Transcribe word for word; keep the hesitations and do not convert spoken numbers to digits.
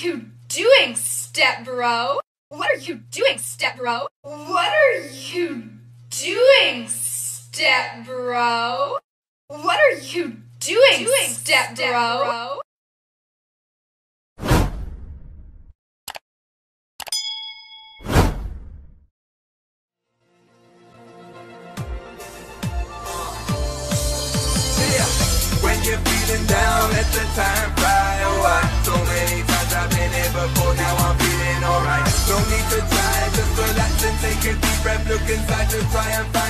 you doing, step bro? What are you doing, step bro? What are you doing, step bro? What are you doing, doing step, step bro? bro? When you're feeling down, let the time fly away. So many times I've been here before, now I'm feeling alright. No need to try, just relax and take a deep breath. Look inside to try and find